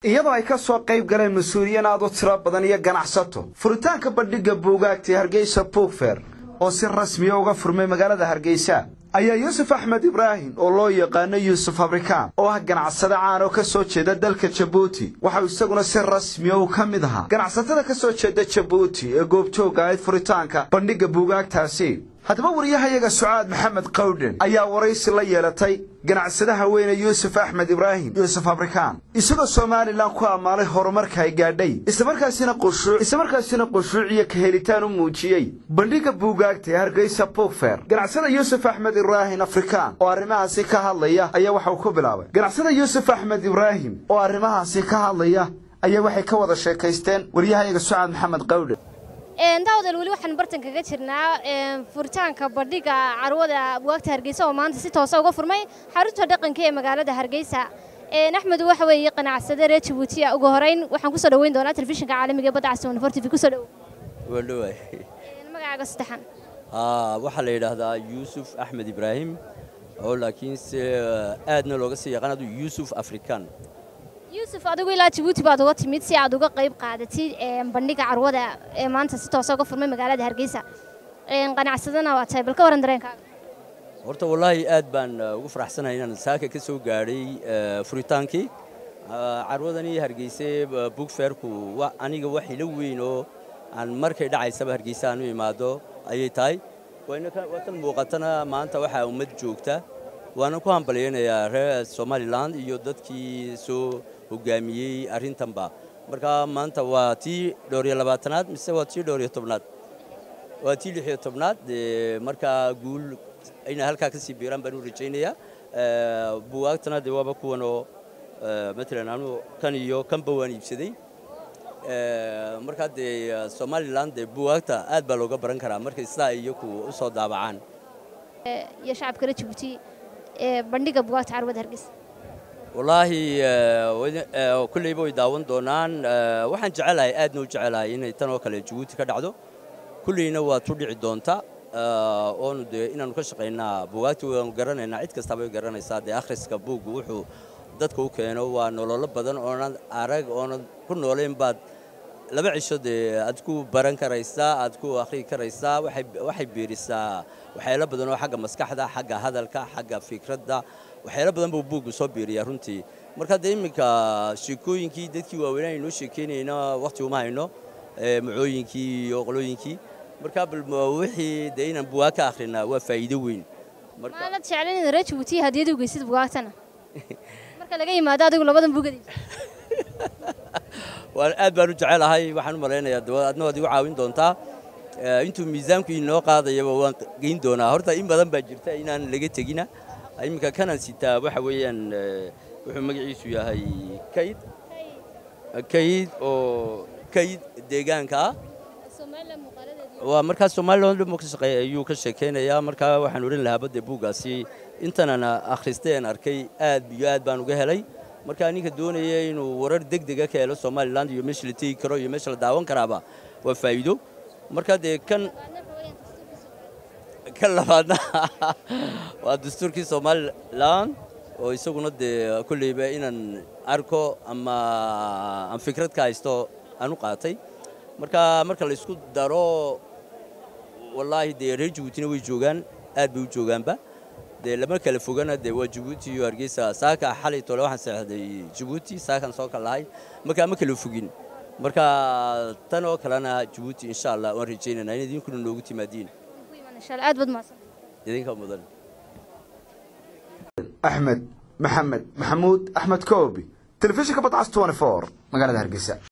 iyadoo ay ka soo qayb galeen mas'uuliyiin aad u tiro badan iyo ganacsato furitaanka bandhigga buugaagta Hargeysa Book Fair oo si rasmi ah uga furmay magaalada Hargeysa ayaa Yuusuf Axmed Ibraahim oo loo yaqaan Yuusuf Afrikaan oo ah ganacsade caan oo ka soo jeeda dalka Djibouti waxa uu isaguna si rasmi ah ka mid ahaa ganacsatada ka soo jeeda Djibouti ee goobjooga ah furitaanka bandhigga buugaagtaasi haddaba wariyahayaga Sucaad Maxamed Qowden ayaa waraysi la yeelatay ganacsadaha weyn Yuusuf Axmed Ibraahim Yuusuf Afrikaan isagoo Soomaaliland ku amaalay horumarka ay gaadhay isla markaasina qushuuc iyo ka helitaan u muujiyay bandhigga buugaagta Hargeysa Book Fair ganacsada Yuusuf Axmed Ibraahim Afrikaan oo arrimahaasi ka hadlaya ayaa waxa uu ku bilaabay ganacsada Yuusuf Axmed Ibraahim oo arrimahaasi ka hadlaya ayaa waxay ka wada sheekaysteen wariyahayaga Sucaad Maxamed Qowden daawada wali waxaan bartan kaga jirnaa furitaanka bandhigga carwada buugaagta Hargeysa oo maanta si toos ah uga furmay xarunta dhaqanka ee magaalada Hargeysa Axmed waxa weeye qanacsade reer Djibouti ugu horeyn waxaan ku soo dhaweyn doonaa telefishinka caalamiga ee badda Castan TV ku soo dhaw walaay magacaaga saddexan waxa la yiraahdaa Yuusuf Axmed Ibraahim oo laakiin si aadna looga sii yaqaan Yuusuf Afrikaan Yuusuf adigu ilaa Djibouti baad uga timid si aad uga qayb qaadatid bandhigga carwada ee maanta si toos ah uga furmay magaalada Hargeysa qanacsadana waa tahay balka waran dareenkaaga horta wallahi aad baan ugu faraxsanahay inaan saaka ka soo gaaray furitaankii carwadani Hargeysa Book Fair ku waa aniga wax ila weyn oo aan markay dhacaysaba Hargeysa aanu imaado ayay tahay wayna muuqatana maanta waxa ummad joogta waana ku hambalyeynaya reer Somaliland iyo dadkii soo hogaamiyay arintanba marka maanta waa tii 22aad mise waa tii 17aad waa tii 16aad marka guul ayna halka ka sii biiran baan u rajaynayaa buugaagtana waaba kuwan oo مثلا أنا كان يو كم بواني بسدي مركز Somaliland بوقتها أد بلوغا برانكرا مركز ساي يكو صوت دابعان يا شعب كرة Djibouti bandhigga buugaagta carwada Hargeysa والله كل يبغى يداون دونان waxaan jecelahay aad noo jecelahay inay tan oo kale Djibouti ka dhacdo kulliina waa tudhici doonta oo inaanu ka shaqeynaa buugaagta waan garanaynaa cid kasta bay garanaysaa akhriska buugu wuxuu dadku keeno waa nolol badan oo arag oo ku nooleen baad laba cisho aad ku baran karaysaa aad ku akhri karaysaa waxay beerisaa waxyaalo badan oo xagga maskaxda xagga hadalka xagga fikradda waxyaalo badan buu buugu soo beeriyaa runtii marka iminka sheekooyinkii dadkii waaweyn inoo sheekeynayna waqti uma hayno macooyinkii iyo qolooyinkii marka wixii inaan buugaag ka akhrina waa faa'iido weyn marka ma la jeclaan reer Djibouti hadiyad u geysid buugaagtana marka laga yimaado adigu labadan buugadiis waan aad baan u jecelahay waxaan u maleynayaa adna waad igu caawin doontaa intuu miisaanku inoo qaadayaba waan geyn doonaa horta in badan baa jirta inaan laga tegina iminka kanan sitaa waxa weeyaan wuxuu magaciisu yahay kayd oo kayd deegaanka waa markaas Somaliland ma ka shaqeeyay ayuu ka sheekeynayaa marka waxaan oran lahaa bad buugaasi intaan akhristay arkay aad iyo aad baan uga helay marka aniga doonayay inuu warar degdeg ah ka helo Somaliland iyo meesha la tagi karo iyo meesha la daawan karaaba waa faa'iido marka kan labaadna waa dastuurkii Somaliland oo isaguna kulliba inaan arko ama aan fikrad ka haysto aanu qaatay marka la isku daro wallahi reer Djibouti way joogan aad bay u joogaanba lama kala fogana waa Djibouti iyo Hargeysa saaka xalay tolo waxaan saxday Djibouti saakan soo kalahay marka ma kala fogin marka tan oo kalena Djibouti insha Allah waan rajaynaynaa in idinku noogu timaadiin insha Allah aad bad maasan idinka mudan Axmed Maxamed Maxamuud Axmed Koobi telefishinka badda Castan 24 magaalada Hargeysa